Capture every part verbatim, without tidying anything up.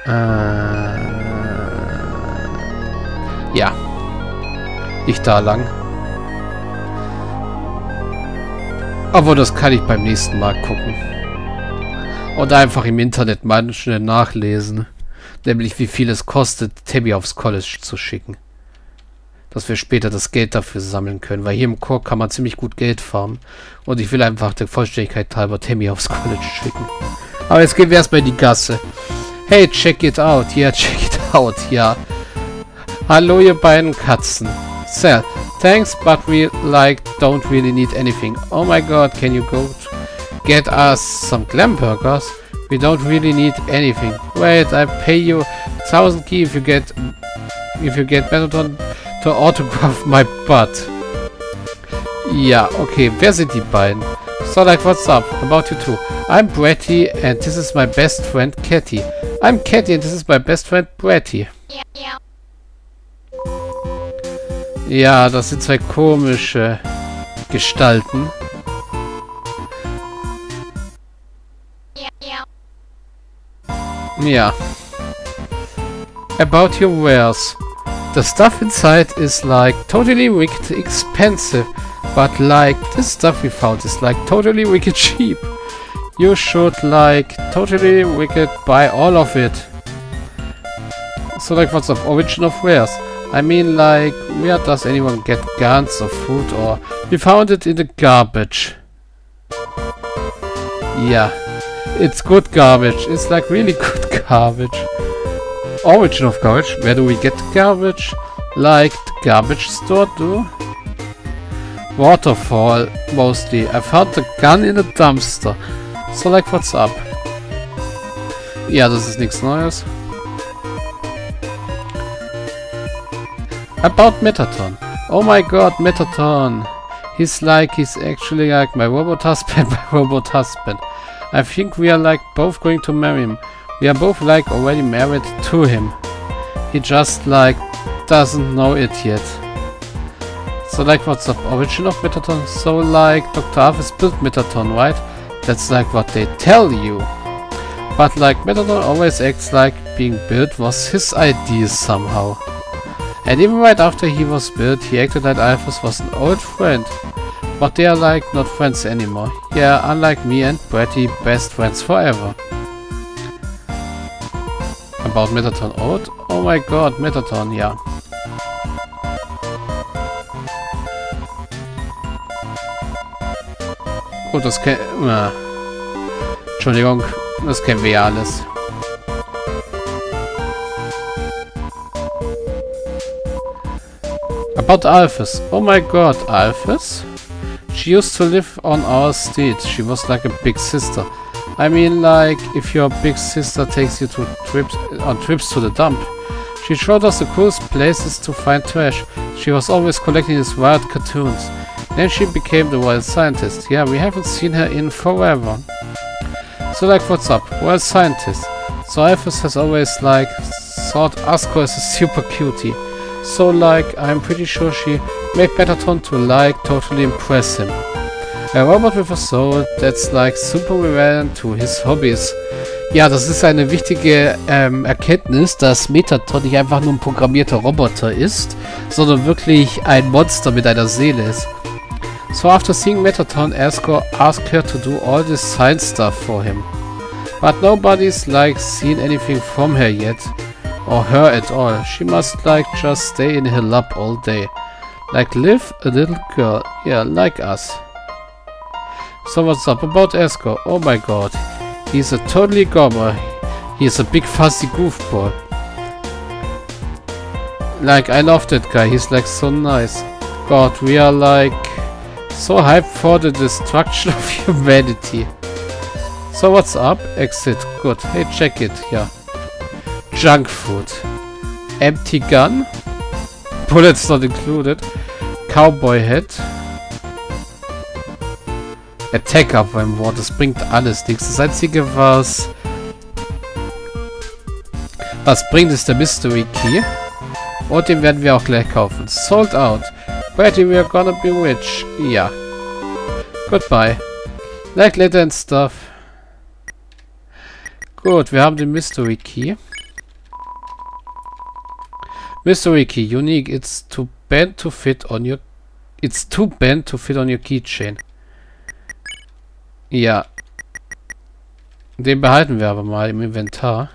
Äh, ja. Nicht da lang. Aber das kann ich beim nächsten Mal gucken. Und einfach im Internet mal schnell nachlesen. Nämlich wie viel es kostet, Tammy aufs College zu schicken. Dass wir später das Geld dafür sammeln können. Weil hier im Chor kann man ziemlich gut Geld farmen. Und ich will einfach der Vollständigkeit halber Tammy aufs College schicken. Aber jetzt gehen wir erstmal in die Gasse. Hey, check it out. Ja, check it out. Ja. Hallo, ihr beiden Katzen. Sir, thanks, but we, like, don't really need anything. Oh my god, can you go get us some glam burgers? We don't really need anything. Wait, I pay you thousand key if you get if you get Benetton to autograph my butt. Ja, okay. Wer sind die beiden? So, like, what's up? About you too. I'm Bratty and this is my best friend Catty. I'm Catty and this is my best friend Bratty. Ja, das sind zwei komische Gestalten. Ja. About your wares. The stuff inside is like totally wicked expensive, but like this stuff we found is like totally wicked cheap. You should like totally wicked buy all of it. So like what's of origin of wares? I mean like where does anyone get guns or food or we found it in the garbage. Yeah. It's good garbage. It's like really good garbage. Origin of garbage. Where do we get garbage? Like the garbage store do? Waterfall mostly. I found the gun in a dumpster. So like what's up? Ja, das ist nichts Neues. About Metaton. Oh my god, Metaton. He's like, he's actually like my robot husband, my robot husband. I think we are like both going to marry him. We are both like already married to him. He just like doesn't know it yet. So like what's the origin of Metaton? So like Doctor Arthas built Metaton, right? That's like what they tell you. But like Metaton always acts like being built was his idea somehow. And even right after he was built, he acted like Arthas was an old friend. But they are like not friends anymore. Yeah, unlike me and Bratty, best friends forever. About Metaton Old? Oh my god, Metaton, ja. Gut, das kennen wir. Entschuldigung, das kennen wir ja alles. About Arthas. Oh my god, Arthas? She used to live on our street. She was like a big sister. I mean, like, if your big sister takes you to trips on trips to the dump. She showed us the coolest places to find trash. She was always collecting these wild cartoons. Then she became the wild scientist. Yeah, we haven't seen her in forever. So, like, what's up? Wild scientist. So, Arthas has always, like, thought Asko is a super cutie. So, like, I'm pretty sure she made Metaton to, like, totally impress him. A robot with a soul that's, like, super relevant to his hobbies. Ja, das ist eine wichtige ähm, Erkenntnis, dass Metaton nicht einfach nur ein programmierter Roboter ist, sondern wirklich ein Monster mit einer Seele ist. So, after seeing Metaton, Asko asked her to do all this science stuff for him. But nobody's, like, seen anything from her yet. Or her at all. She must like just stay in her lab all day. Like live a little girl. Yeah, like us. So what's up about Asko? Oh my god. He's a totally gobber. He's a big fuzzy goofball. Like I love that guy. He's like so nice. God, we are like so hyped for the destruction of humanity. So what's up? Exit. Good. Hey, check it. Yeah. Junk food. Empty gun. Bullets not included. Cowboy hat. Attack up beim Wort. Das bringt alles nichts. Das einzige, was was bringt, ist der Mystery Key. Und den werden wir auch gleich kaufen. Sold out. Betty, we are gonna be rich. Ja. Goodbye. Like later and stuff. Gut, wir haben den Mystery Key. Mystery key, unique. It's too bent to fit on your... It's too bent to fit on your keychain. Ja. Den behalten wir aber mal im Inventar.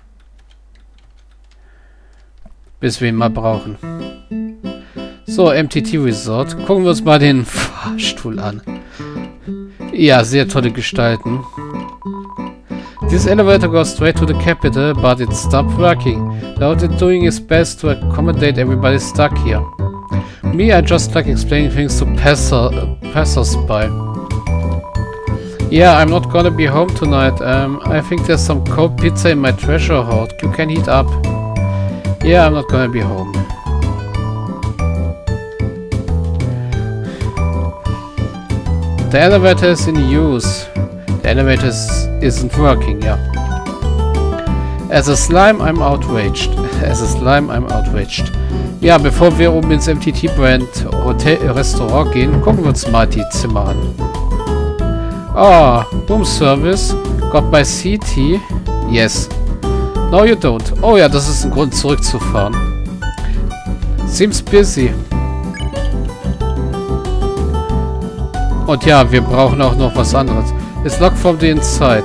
Bis wir ihn mal brauchen. So, M T T Resort. Gucken wir uns mal den Fahrstuhl an. Ja, sehr tolle Gestalten. This elevator goes straight to the capital, but it stopped working. Now it's doing its best to accommodate everybody stuck here. Me, I just like explaining things to passer, uh, passers-by. Yeah, I'm not gonna be home tonight. Um, I think there's some cold pizza in my treasure hoard. You can heat up. Yeah, I'm not gonna be home. The elevator is in use. The elevator is, isn't working, yeah. As a slime, I'm outraged. As a slime, I'm outraged. Ja, bevor wir oben ins M T T Brand Hotel Restaurant gehen, gucken wir uns mal die Zimmer an. Ah, Room Service. Got my C T? Yes. No, you don't. Oh ja, das ist ein Grund, zurückzufahren. Seems busy. Und ja, wir brauchen auch noch was anderes. It's locked from the inside.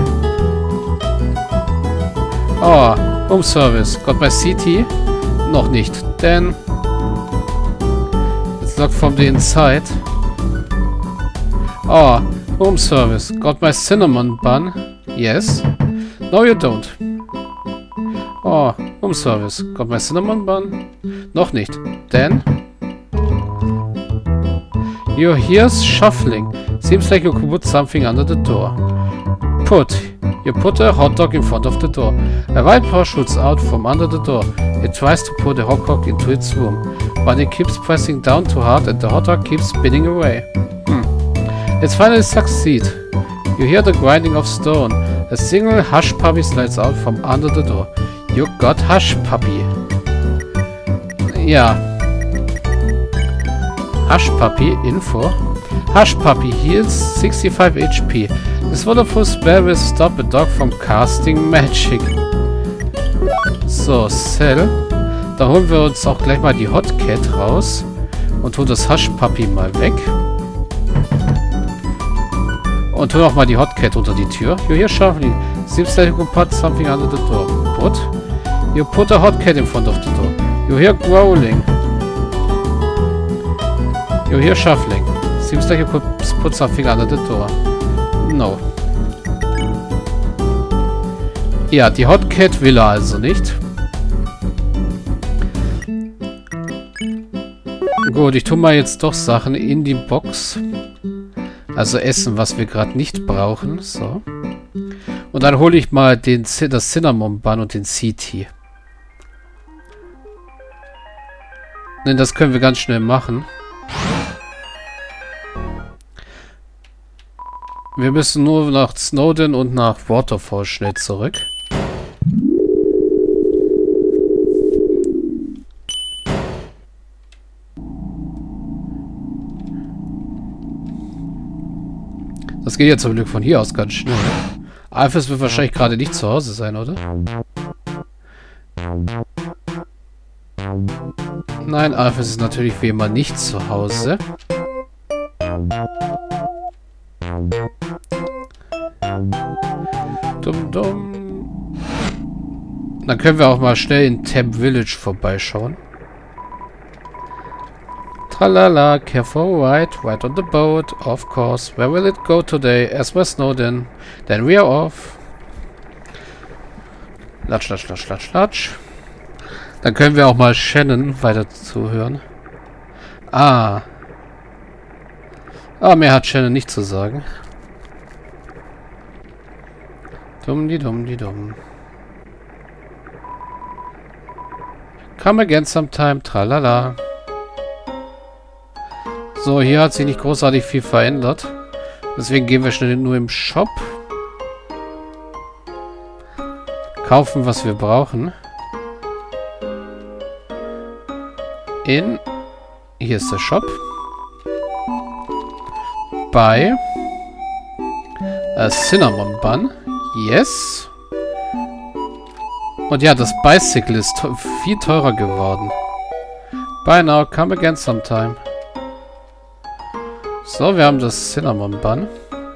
Oh, Room Service. Got my C T? Noch nicht. Denn it's locked from the inside. Oh, Room Service. Got my cinnamon bun? Yes. No, you don't. Oh, Room Service. Got my cinnamon bun? Noch nicht. Denn you hear shuffling. Seems like you could put something under the door. Put. You put a hot dog in front of the door. A white paw shoots out from under the door. It tries to put the hot dog into its room, but it keeps pressing down too hard and the hot dog keeps spinning away. Hmm. It finally succeeds. You hear the grinding of stone. A single hush puppy slides out from under the door. You got hush puppy. Ja. Hush puppy info. Hush puppy heals sixty-five H P. This wonderful spell will stop a dog from casting magic. So, Cell. Da holen wir uns auch gleich mal die Hot Cat raus. Und tun das Hush Puppy mal weg. Und tun auch mal die Hot Cat unter die Tür. You hear shuffling. Seems like you can put something under the door. Put? You put a Hot Cat in front of the door. You hear growling. You hear shuffling. Seems like you could put something under the door. No. Ja, die Hot Cat will er also nicht. Gut, ich tue mal jetzt doch Sachen in die Box. Also Essen, was wir gerade nicht brauchen. So. Und dann hole ich mal den, das Cinnamon Bun und den C T. Denn das können wir ganz schnell machen. Wir müssen nur nach Snowden und nach Waterfall schnell zurück. Das geht jetzt zum Glück von hier aus ganz schnell. Alphys wird wahrscheinlich gerade nicht zu Hause sein, oder? Nein, Alphys ist natürlich wie immer nicht zu Hause. Dumm, dumm. Dann können wir auch mal schnell in Temp Village vorbeischauen. Tralala, careful right, right on the boat, of course. Where will it go today? Erstmal Snowden. Then we are off. Latsch, latsch, latsch, latsch, latsch. Dann können wir auch mal Shannon weiter zuhören. Ah. Ah, mehr hat Shannon nicht zu sagen. Dumm, die dumm, die dumm. Come again sometime, tralala. So, hier hat sich nicht großartig viel verändert. Deswegen gehen wir schnell nur im Shop. Kaufen, was wir brauchen. In... Hier ist der Shop. Bei... A Cinnamon Bun. Yes. Und ja, das Bicycle ist te viel teurer geworden. Bye now, come again sometime. So, wir haben das Cinnamon Bun.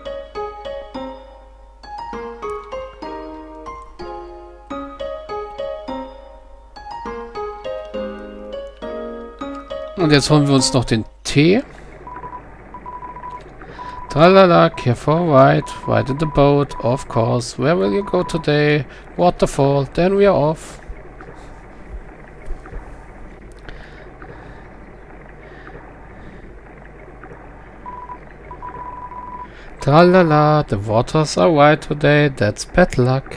Und jetzt holen wir uns noch den Tee. Tralala, careful, right, right in the boat, of course. Where will you go today? Waterfall, then we are off. Tralala, the waters are white today, that's bad luck.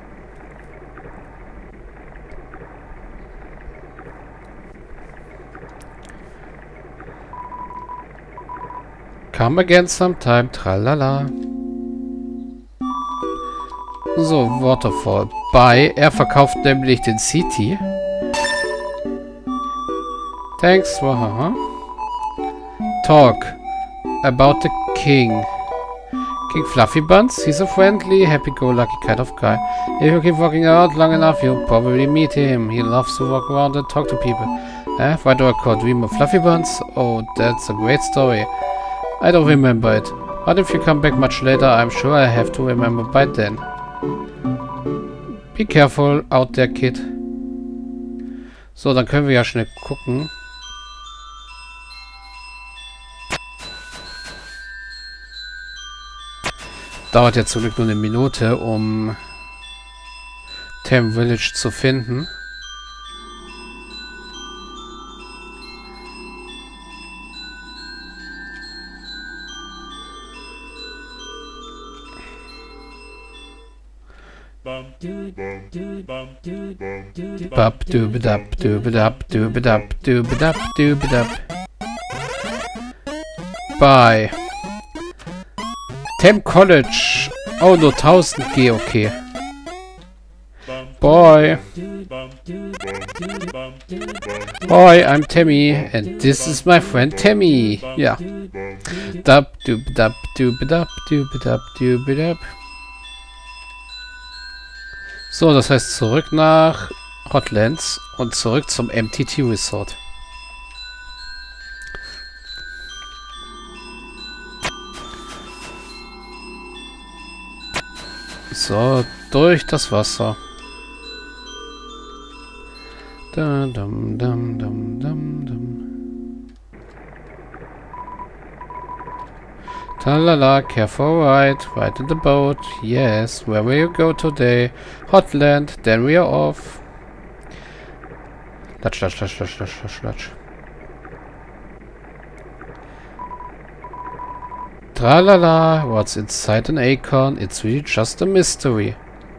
Come again sometime, tralala. So, Waterfall. Bye. Er verkauft nämlich den City. Thanks, wahaha. Talk about the king. King Fluffy Buns. He's a friendly, happy-go-lucky kind of guy. If you keep walking out long enough, you'll probably meet him. He loves to walk around and talk to people. Eh? Why do I call Dream of Fluffy Buns? Oh, that's a great story. I don't remember it. But if you come back much later, I'm sure I have to remember by then. Be careful out there, kid. So, dann können wir ja schnell gucken. Dauert ja zum Glück nur eine Minute, um Tam Village zu finden. Bap doobadap doobadap doobadap doobadap doobadap. Bye. Tam College. Oh, nur tausend G, okay. Boy. Boy, I'm Tammy. And this is my friend Tammy. Ja. Dap doobadap doobadap doobadap doobadap. So, das heißt zurück nach Hotlands und zurück zum M T T Resort. So, durch das Wasser. Dum, dum, dum, dum, dum, dum. Talala, careful right, right in the boat. Yes, where will you go today? Hotland, then we are off. Latsch, latsch, latsch, latsch, latsch, latsch, latsch. Tralala, what's inside an acorn? It's really just a mystery.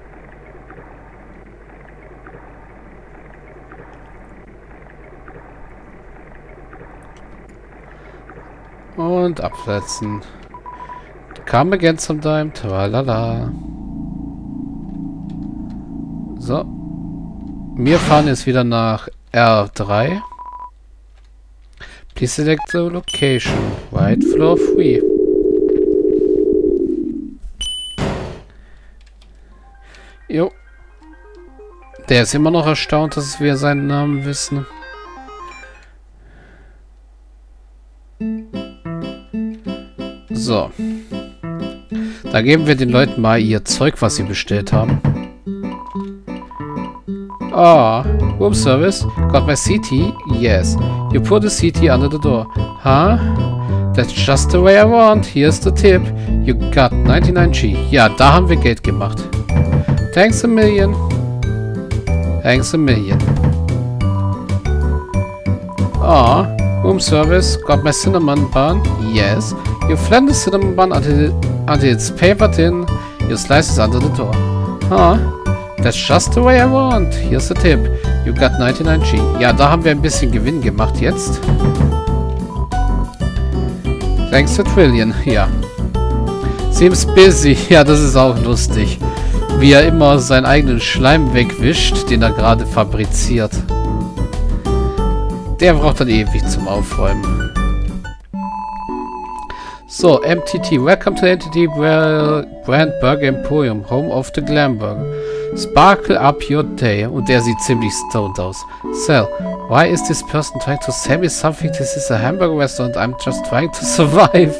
Und absetzen. Come again sometime. Tralala. So. Wir fahren jetzt wieder nach R drei. Please select the location. Right floor free. Jo. Der ist immer noch erstaunt, dass wir seinen Namen wissen. So. Da geben wir den Leuten mal ihr Zeug, was sie bestellt haben. Ah, room service. Got my C T? Yes. You put the C T under the door. Huh? That's just the way I want. Here's the tip. You got ninety-nine G. Ja, da haben wir Geld gemacht. Thanks a million. Thanks a million. Ah, room service. Got my cinnamon bun? Yes. You flatten the cinnamon bun until, until it's papered in. You slice it under the door. Huh? That's just the way I want. Here's the tip. You got ninety-nine G. Ja, da haben wir ein bisschen Gewinn gemacht jetzt. Thanks a trillion. Ja. Seems busy. Ja, das ist auch lustig. Wie er immer seinen eigenen Schleim wegwischt, den er gerade fabriziert. Der braucht dann ewig zum Aufräumen. So, M T T. Welcome to M T T Brand Burger Emporium, home of the Glam Burger. Sparkle up your day. Und der sieht ziemlich stoned aus. Sal, why is this person trying to sell me something? This is a hamburger restaurant. I'm just trying to survive.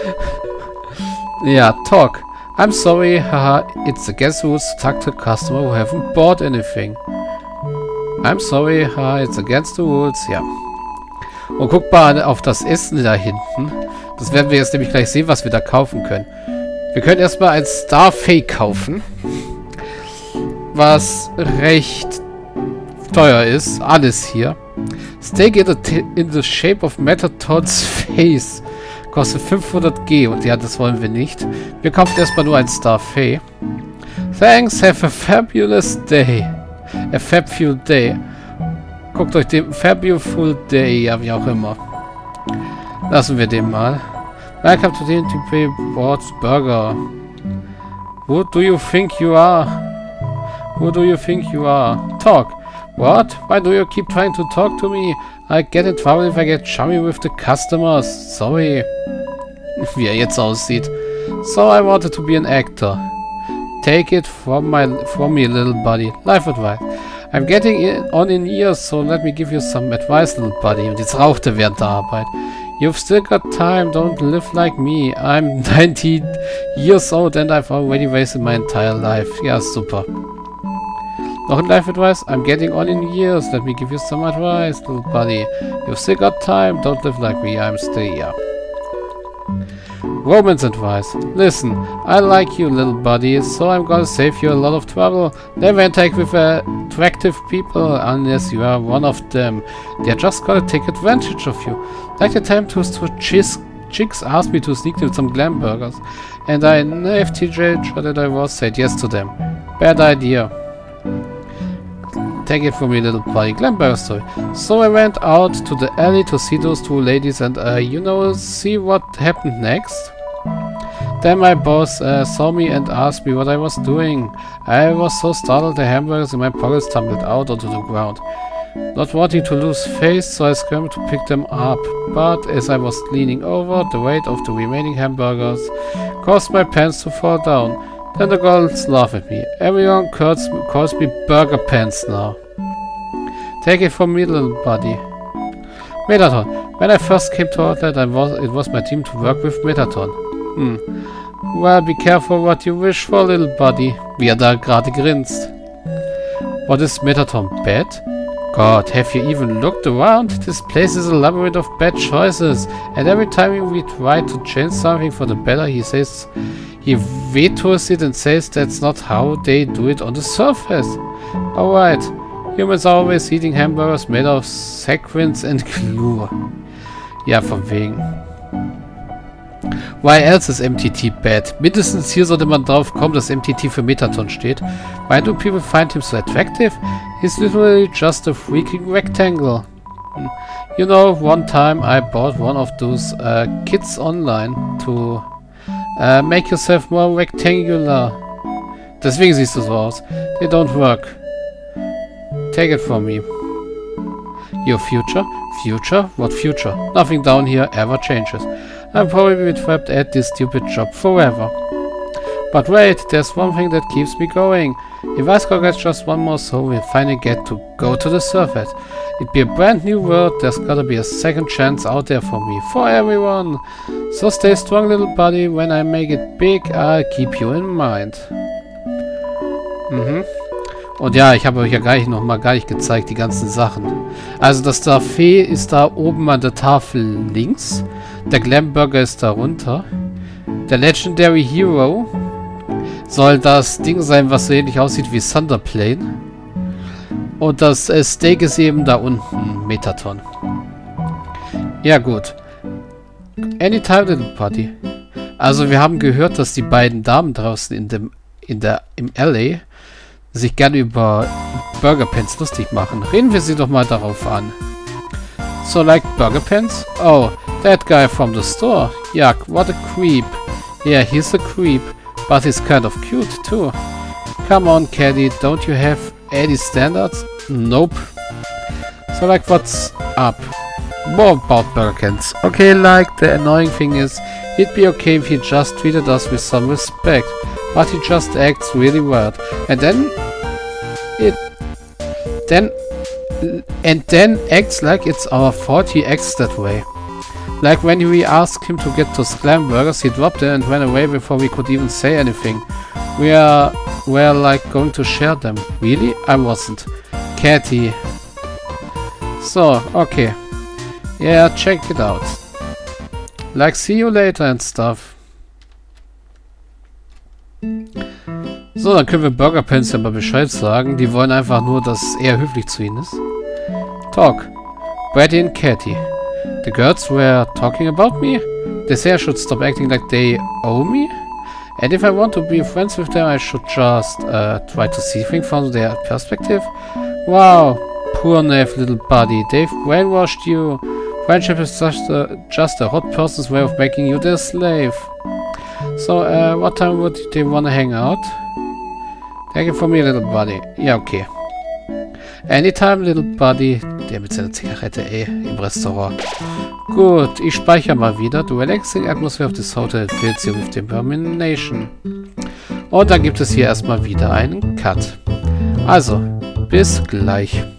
Ja, talk. I'm sorry, haha, it's against the rules to talk to a customer who haven't bought anything. I'm sorry, haha, it's against the rules, ja. Und guck mal auf das Essen da hinten. Das werden wir jetzt nämlich gleich sehen, was wir da kaufen können. Wir können erstmal ein Starfake kaufen. Was recht teuer ist. Alles hier. Steak in the, in the shape of Metatons face. Kostet fünfhundert G und ja, das wollen wir nicht. Wir kaufen erstmal nur ein Starfake. Thanks, have a fabulous day. A fabulous day. Guckt euch den Fabulous Day, ja, wie auch immer. Lassen wir den mal. Welcome to the N T P Boards Burger. Who do you think you are? Who do you think you are? Talk. What? Why do you keep trying to talk to me? I get in trouble if I get chummy with the customers. Sorry. Wie er jetzt aussieht. So I wanted to be an actor. Take it from my from me, little buddy. Life advice. I'm getting in, on in years, so let me give you some advice, little buddy. Und jetzt raucht er während der Arbeit. You've still got time, don't live like me. I'm nineteen years old and I've already wasted my entire life. Ja, super. Noch ein Life Advice? I'm getting on in years, let me give you some advice, little buddy. You've still got time, don't live like me, I'm still young. Romance advice. Listen, I like you, little buddy, so I'm gonna save you a lot of trouble. Never interact with attractive people unless you are one of them. They're just gonna take advantage of you. Like the time two chicks, chicks asked me to sneak them some glam burgers, and I, F T J, that I was, said yes to them. Bad idea. Take it from me, little buddy. Glam burger story. So I went out to the alley to see those two ladies and, uh, you know, see what happened next. Then my boss uh, saw me and asked me what I was doing. I was so startled the hamburgers in my pockets tumbled out onto the ground. Not wanting to lose face, so I scrambled to pick them up. But as I was leaning over, the weight of the remaining hamburgers caused my pants to fall down. Then the girls laugh at me. Everyone calls, calls me Burger Pants now. Take it from me, little buddy. Metaton. When I first came to Outlet, I was, it was my team to work with Metaton. Hmm. Well, be careful what you wish for, little buddy. Wie er da gerade grinst. What is Metaton? Bad? God, have you even looked around? This place is a labyrinth of bad choices. And every time we try to change something for the better, he says... He vetoes it and says that's not how they do it on the surface. Alright. Humans are always eating hamburgers made of sequins and glue. Ja, von wegen. Why else is M T T bad? Mindestens hier sollte man drauf kommen, dass M T T für Metaton steht. Why do people find him so attractive? He's literally just a freaking rectangle. You know, one time I bought one of those uh, kits online to uh, make yourself more rectangular. Deswegen siehst du so aus. They don't work. Take it from me. Your future? Future? What future? Nothing down here ever changes. I'm probably trapped at this stupid job forever. But wait, there's one thing that keeps me going. If Icecore gets just one more soul, we'll finally get to go to the surface. It'd be a brand new world, there's gotta be a second chance out there for me, for everyone. So stay strong, little buddy. When I make it big, I'll keep you in mind. Mhm. Und ja, ich habe euch ja gar nicht noch mal gar nicht gezeigt, die ganzen Sachen. Also das Starfake ist da oben an der Tafel links. Der Glam Burger ist darunter. Der Legendary Hero soll das Ding sein, was so ähnlich aussieht wie Thunderplane. Und das äh, Steak ist eben da unten, Metaton. Ja gut. Anytime, little party. Also wir haben gehört, dass die beiden Damen draußen in dem in der im L A sich gerne über Burger Pants lustig machen. Reden wir sie doch mal darauf an. So like Burger Pants? Oh, that guy from the store. Yuck, what a creep. Yeah, he's a creep, but he's kind of cute too. Come on, Caddy, don't you have any standards? Nope. So like what's up? More about Burger Pants. Okay, like the annoying thing is, it'd be okay if he just treated us with some respect. But he just acts really weird. And then it. Then, and then acts like it's our fault. He acts that way. Like when we asked him to get those clam burgers, he dropped it and ran away before we could even say anything. We are, we're like going to share them. Really? I wasn't. Catty. So, okay. Yeah, check it out. Like, see you later and stuff. So, dann können wir Burger Pants ja mal Bescheid sagen. Die wollen einfach nur, dass er höflich zu ihnen ist. Talk. Brady and Catty. The girls were talking about me? They say I should stop acting like they owe me? And if I want to be friends with them, I should just uh, try to see things from their perspective? Wow, poor naive little buddy. They've brainwashed you. Friendship is just a, just a hot person's way of making you their slave. So, uh, what time would they want to hang out? Take it from me, little buddy. Ja, okay. Anytime, little buddy. Der mit seiner Zigarette, ey, im Restaurant. Gut, ich speichere mal wieder. The relaxing atmosphere of this hotel fills you with determination. Und dann gibt es hier erstmal wieder einen Cut. Also, bis gleich.